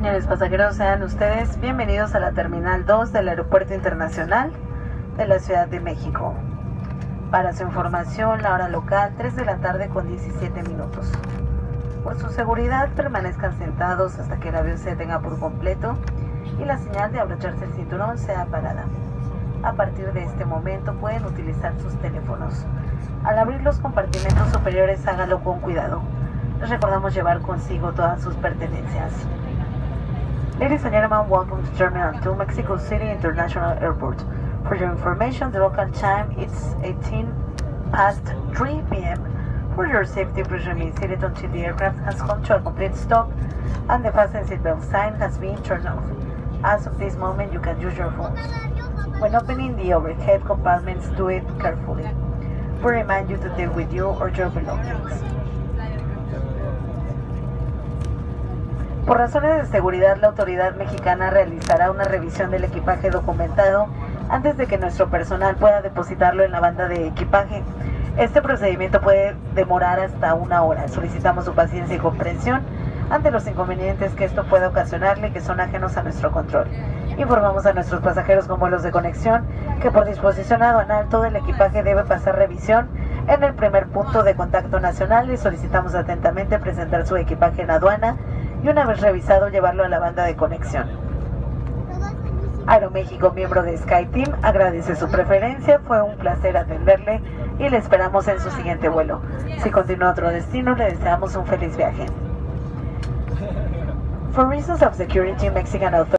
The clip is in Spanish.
Señores pasajeros, sean ustedes bienvenidos a la Terminal 2 del Aeropuerto Internacional de la Ciudad de México. Para su información, la hora local, 3 de la tarde con 17 minutos. Por su seguridad, permanezcan sentados hasta que el avión se detenga por completo y la señal de abrocharse el cinturón sea parada. A partir de este momento pueden utilizar sus teléfonos. Al abrir los compartimentos superiores, hágalo con cuidado. Les recordamos llevar consigo todas sus pertenencias. Ladies and gentlemen, welcome to Terminal 2, Mexico City International Airport. For your information, the local time is 3 p.m. For your safety, please remain seated until the aircraft has come to a complete stop and the fasten seatbelt sign has been turned off. As of this moment, you can use your phones. When opening the overhead compartments, do it carefully. We remind you to take with you or your belongings. Por razones de seguridad, la autoridad mexicana realizará una revisión del equipaje documentado antes de que nuestro personal pueda depositarlo en la banda de equipaje. Este procedimiento puede demorar hasta 1 hora. Solicitamos su paciencia y comprensión ante los inconvenientes que esto puede ocasionarle, que son ajenos a nuestro control. Informamos a nuestros pasajeros con vuelos de conexión que por disposición aduanal todo el equipaje debe pasar revisión en el primer punto de contacto nacional y solicitamos atentamente presentar su equipaje en aduana y una vez revisado llevarlo a la banda de conexión. Aeroméxico, miembro de SkyTeam, agradece su preferencia, fue un placer atenderle y le esperamos en su siguiente vuelo. Si continúa otro destino, le deseamos un feliz viaje. For reasons of security, Mexican authorities